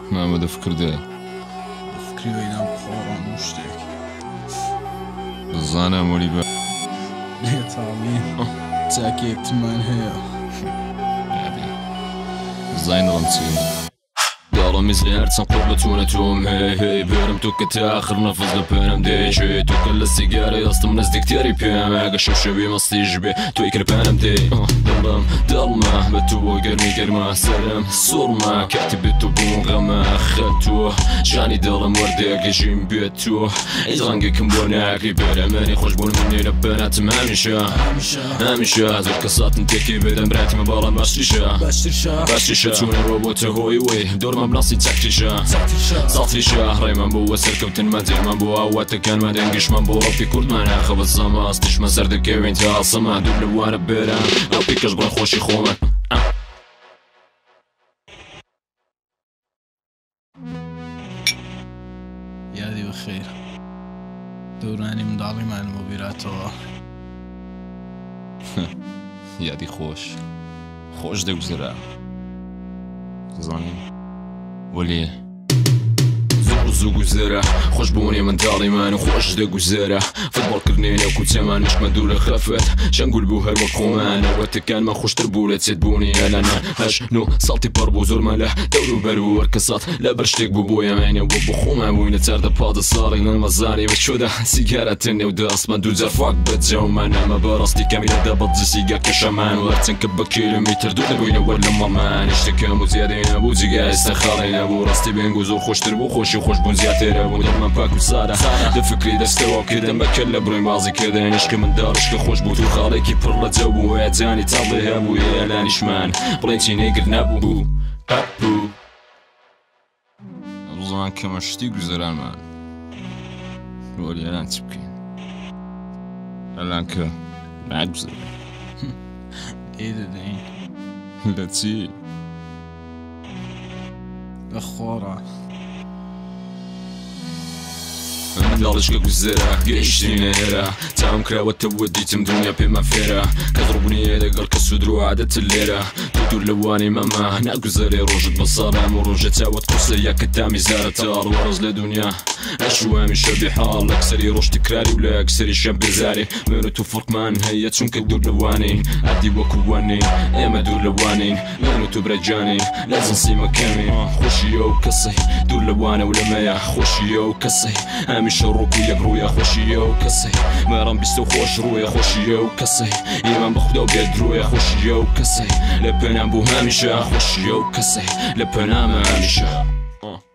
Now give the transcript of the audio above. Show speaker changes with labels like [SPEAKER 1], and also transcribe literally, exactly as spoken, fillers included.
[SPEAKER 1] محمد فكر داي
[SPEAKER 2] فكري وينام بخوران وشتك
[SPEAKER 1] الزانة مولي با
[SPEAKER 2] يا طالين تاكي اكتمان هي
[SPEAKER 1] زين رمسي دارم زيارت قربتونا توم هي هي بيرم توكتا آخر نفذ لبيرم دي شي توكل السيجارة يصطم ناس دي كتيري بيام اقا شوف شبي مصلي جبي تويكر بانم دي دلم دلما بتو قرمي قرما سلام صورما كاتب بتو غما خلتوه جاني دلم وردي اقا جيم بيتوه يزغنقي كمبونا اقري بيرماني خوش بون مني لبنات مامشا مامشا زر كسات نتكي بدم براتي مبالا باشتشا باشتشا تونا روبوتا هوي وي دور ما بلاصتي تحتيشا صافيشا راي ما بو سركوتن ما دير ما بو عواتا كان ما دنقش ما بو ربي كرد ما ناخذ الزما استش ما سردك وين تعصم ما دوب لوانا بيرا ربي كشبر خوشي خوما
[SPEAKER 2] يا دي بخير دوراني مضالي مع الموبيلات
[SPEAKER 1] يا دي خوش خوش دك زرع زاني ولي زوق وزرع خوش بوني من تالي مان وخوش دق وزرع فضل كرنيني وكنت مان مش مدولة خفت شنقول بوها الوقومان واتكان ما خوش تربولة تدبوني انا هاش نو صالتي بربو زور ماله دورو برو وركسات لا برشتك بوبويا ماني وبو خوما بوين تارد باد صاري المزاني وشو ده سيجارة تني ودرس ما دوزر فاك بتجاو مانا ما براستي كاملة دابط زي سيجار كشمان وارتن كبا كيلومتر دولة بوين ولا مامان اشتكى مزيادين ابو زيقا استخارين ابو راستي بينقوزو خوش تربو خوشي خوش بون زياتيرا ودور من باكو سارة دفكري دستوا كده ما كلا بروي مازي كده نشكي من دارش كخوش بوتو خالي كي برلا جو وعتاني تاضي هابو يا لاني شمان بليتي نيقر نابو بابو الزمان كما شتي قزران مان ولي الان تبكي الان كا معك بزر
[SPEAKER 2] ايه ده دين
[SPEAKER 1] لا تسي
[SPEAKER 2] اخورا
[SPEAKER 1] نضالش كوزيرا قيشتيني هيرا تاهم كراوة تودي تمدونيا بما فيرا كضربني هذا قال كسودرو عادة الليرة تدور لواني ماما هنا قزاري روجة بصارة مروجة تاوت قصية كتامي زارة تار ورز لدنيا اشوامي شبي حال اكسري روش تكراري ولا اكسري شاب زاري ميرتو فرق مان هي تشون كدور لوانين عدي وكوانين اما دور لوانين ميرتو برجانين لازم سي مكاني خوشيو كسي دور لوانا ولا مايا خوشيو كسي مش الروك يقرو يا خوشي وكسي ما رام بيستو خوش رو يا خوشي وكسي إيمان بخدو بيدرو يا خوشي وكسي لبنا بو هامشة خوشي وكسي لبنا ما هامشة